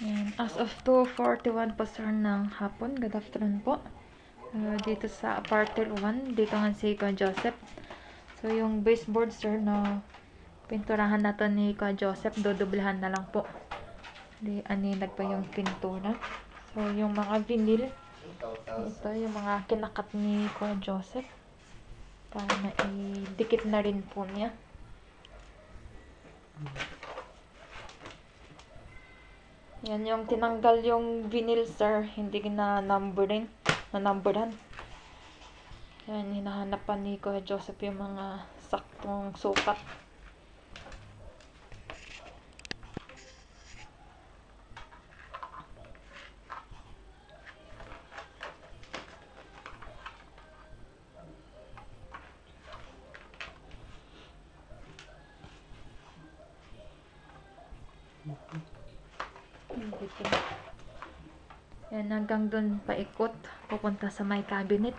Yan. As of 2:41 po sir ng hapon. Good afternoon po. Dito sa apartment 1, dito nga si Kuya Joseph. So yung baseboard sir na pinturahan nato ni Kuya Joseph, dodoblehan na lang po. Di aninag pa yung pintura. So yung mga vinyl, ito yung mga kinakat ni Kuya Joseph para maidikit na rin po niya. Yan yung tinanggal yung vinyl sir, hindi na numberan. Yan, hinahanap pa ni Kuya Joseph yung mga saktong sukat. Dito. Yan, hanggang dun paikot, pupunta sa may cabinet.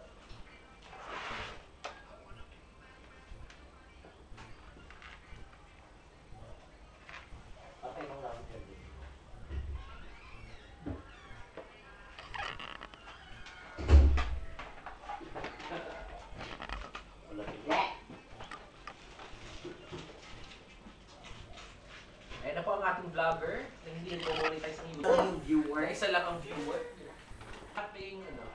Ayan na po ang ating vlogger na hindi nag-monetize ang YouTube. Viewer. Isa lang ang viewer. Ating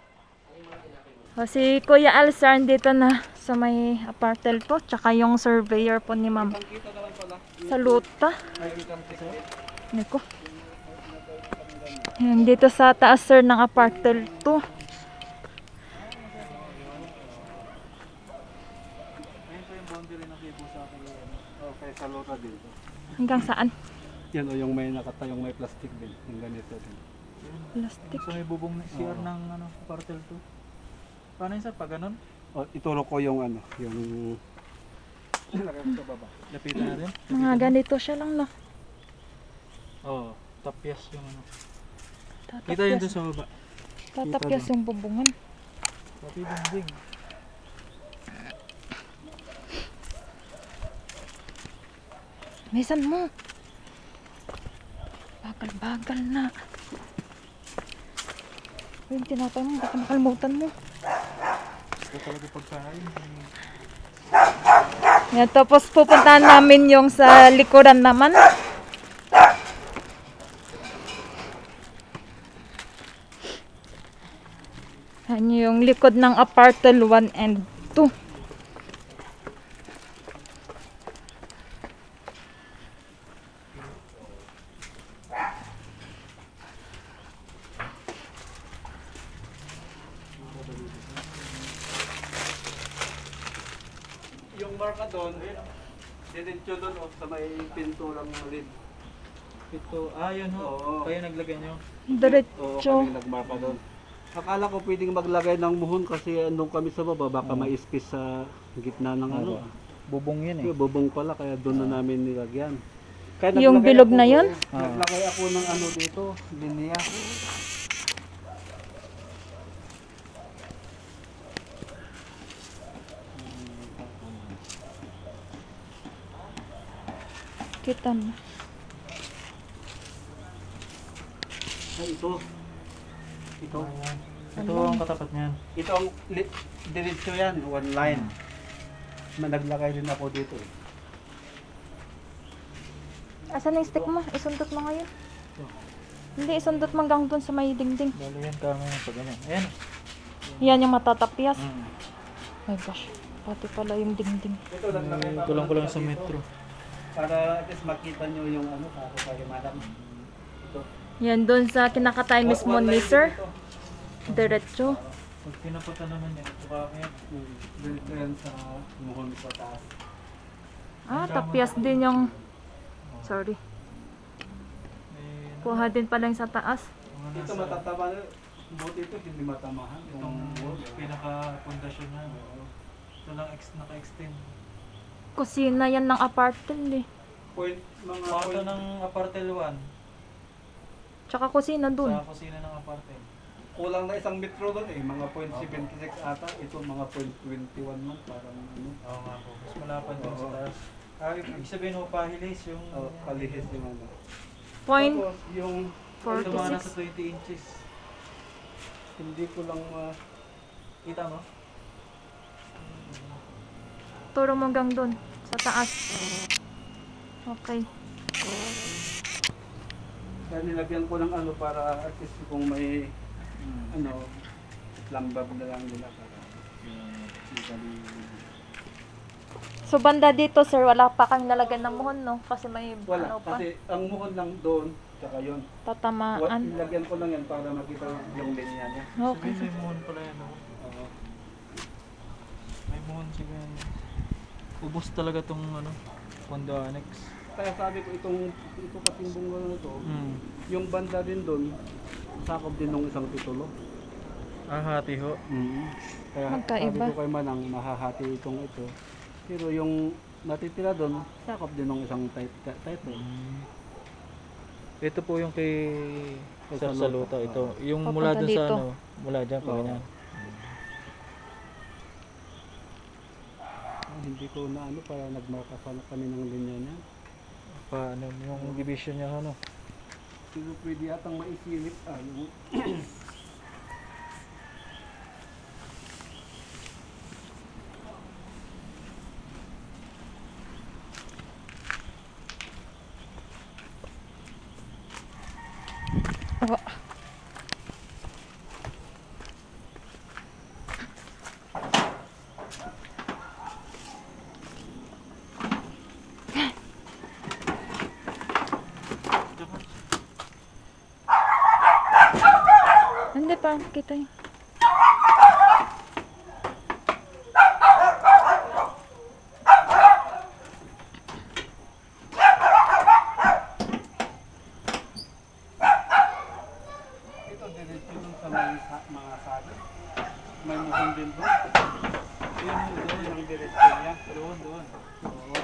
Si Kuya Alsar dito na sa may apartel po, tsaka yung surveyor po ni ma'am. Sa luta. Niko. Yan, dito sa taas sir ng apartel 2. Sa lota dito. Hanggang saan? Yan o yung may nakatayong may plastic din. Yung ganito din. Plastic. So may bubong na CR ng apartel 2. Paano yun sir? Pag ganun? O, ituro ko yung ano, yung sa baba. Lapitan natin? Mga ganito siya lang no. Oo. Tapyas yung ano. Kita yun Tatapyas. doon sa baba. Tatapyas yung bubungan. Pati dingding. Misan mo. Bagal-bagal na. Yung tinapay mo, baka makalimutan mo. Ito talaga pagkain. Yan, tapos pupuntahan namin yung sa likuran naman. Yan yung likod ng apartel 1 and 2. Yung marka doon, diretso doon o sa may pinturang lid. Ito, yun ho. Oo. Kayo naglagay nyo. Oo, Diretso. kami nagmarka doon. Akala ko pwedeng maglagay ng muhon kasi andun kami sa baba, baka may space sa gitna ng ano. Bubong yun eh. Yung bubong pala, kaya doon na namin nilagyan. Kaya Yung naglagay bilog ako- na yun? Naglagay ako ng ano dito, linya. Kita mo. Ay, ito. Ito. Ito ang katapat niyan. Ito ang diretso yan, one line. Naglagay din ako dito eh. Asan yung stick mo? Isundot mo ngayon. Hindi, isundot mo hanggang dun sa may dingding. Balo yan kami yung pag ganyan. Ayan. Yan yung matatapyas. Mm. My gosh. Pati pala yung dingding. Ito naglagay pa ako Kulang ko lang sa dito. metro. Para at least makita nyo yung ano, para kayo madam. Ito. Yan, dun sa kinakatay mismo One ni line sir. din ito. Diretso. Pag pinapunta naman yan, ito kami yan. Dito yan sa muhon sa taas. Tapyas din yung... Sorry. May Kuha din pala yung sa taas. mga Ito nasa- matatama, buti ito hindi matamahan. Itong Yung pinaka-pundasyon na. Ito lang naka-extend. Kusina yan ng apartel eh. point, mga Kwarto point, ng apartel 1 Tsaka kusina dun. sa kusina ng apartel. kulang na isang metro doon eh, mga 0.76 ata, ito mga 0.21 man, parang ano. Oo nga po. Mas malapad dun sa Oo. taas. Ibig sabihin mo pahilis yung... Kalihis yung ano. Point Tapos yung Ito mga 46. nasa 20 inches. hindi ko lang Kita mo? Turo mo hanggang dun. Sa taas. Okay. kaya nilagyan ko ng ano para at least kung may ano lambab na lang nila para madali. So banda dito sir, wala pa kang nalagyan ng muhon no? Kasi may Wala, ano pa. kasi ang muhon lang doon, tsaka yun. Tatamaan. Nilagyan ko lang yan para makita yung linya niya. Okay. Sabihin may muhon pala yan. Oh. Oo. May muhon siya. Ubus talaga tong ano, Condo Annex. Kaya sabi ko ito kasing bungalo na to, yung banda din doon, sakop din ng isang titulo. Hati ho. Kaya Magkaiba. sabi ko kay Manang, mahahati itong ito. Pero yung natitira doon, sakop din ng isang title. Ito po yung kay Sir Saluta. Ito. Yung Papunta mula dun sa dito. ano, mula dyan pa Oo. ganyan. Hindi ko na ano, para nagmakasala kami ng linya niya. Pa ano, yung division niya ano. Pero pwede yatang maisilip yung Oh. Hindi pa, kita yun. ito diretso dun sa mga sabi. May mukhang din doon. Yun doon ang diretso niya. Doon. Oo.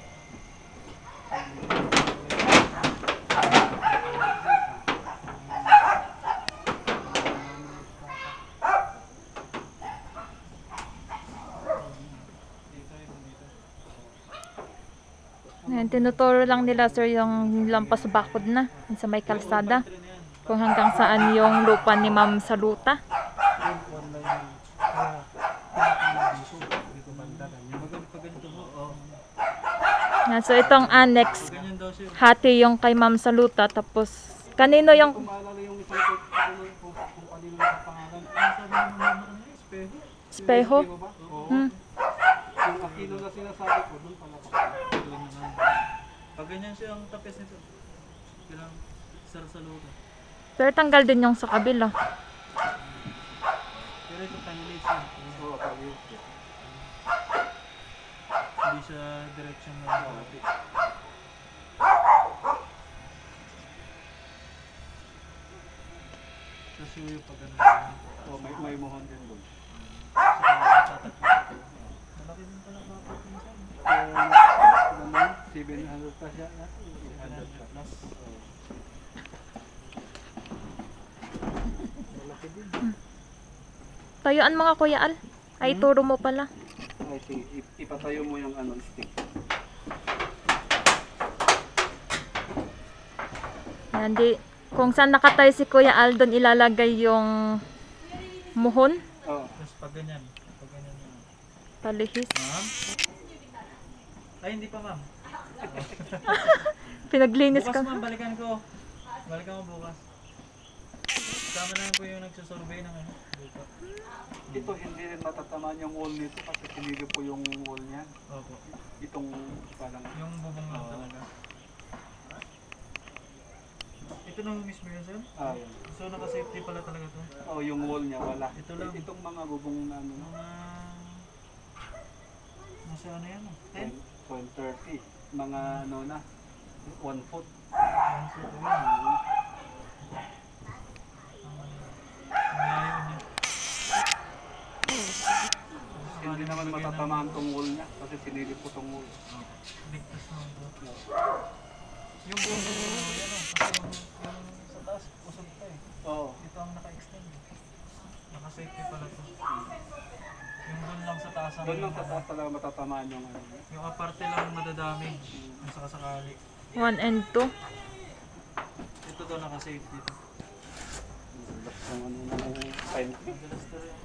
Ayan, tinuturo lang nila sir yung lampas bakod na yung sa may kalsada. Kung hanggang saan yung lupa ni Ma'am Saluta. Yan, so itong annex, Ganyan daw siya. hati yung kay Ma'am Saluta. Tapos, kanino yung Kung maalala yung isang kung kanino nakapangalan. Ano sabi mo naman ano, espejo? espeho? Di ba ba? Oo. Hmm. Yung Aquino na sinasabi ko, doon pala pa. Doon naman. Pag ganyan siya ang tapes nito. Kailang Saluta. Pero tanggal din yung sa kabila. Pero ito pangilis yan. Oo, pag-yun. Hindi siya direction na kalapit. Tapos yung pag ano. Oo, may muhon din doon. Malaki din pala bakit minsan. Naman, 700 pa siya. 100 plus. Malaki din. Tayuan mga kuya Al. Ay, turo mo pala. Ay, sige, ipatayo mo yung ano, stick. Yan, kung saan nakatayo si Kuya Al, doon ilalagay yung muhon. Oo. Tapos pag ganyan yun. Palihis. Ma'am? Ay, hindi pa ma'am. Pinaglinis Bukas ka. ma'am, balikan ko. Balikan ko bukas. Kasama na po yung nagsusurvey ng ano. Lupa. Ito hindi rin matatamaan yung wall nito kasi pinili po yung wall niya. Opo. Itong parang Yung bubong lang talaga. Ito na mismo yun, sir? yun. So, naka-safety pala talaga to. Oh, yung wall niya wala. Ito lang. Itong mga bubong na ano, Mga... Nasa ano yan? 10? 0.30. Mga ano na, 1 foot. Yan, sir. Ayun. Malayo niya. Hindi naman matatamaan tong wall niya kasi pinili po tong wall. Ligtas naman to. Yung buong yan o. Kasi yung sa taas, usog pa eh. Oo. Ito ang naka-extend. Naka-safety pala to. Yung doon lang sa taas ang... Doon lang sa taas talaga matatamaan yung ano. Yung aparte lang madadamage. Yung sakasakali. 1 and 2. daw nakasave dito. Madalas to rin.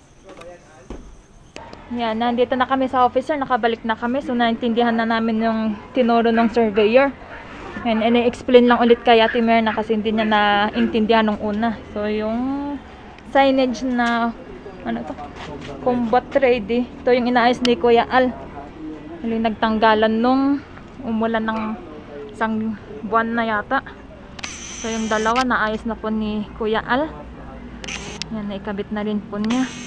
Yan, nandito na kami sa officer, nakabalik na kami. So, naintindihan na namin yung tinuro ng surveyor. And ini-explain lang ulit kay Ate Myrna kasi hindi niya naintindihan nung una. So, yung signage na, ano to? Combat ready. Ito yung inaayos ni Kuya Al. Yung nagtanggalan nung umulan ng isang buwan na yata. So, yung dalawa naayos na po ni Kuya Al. Yan, naikabit na rin po niya.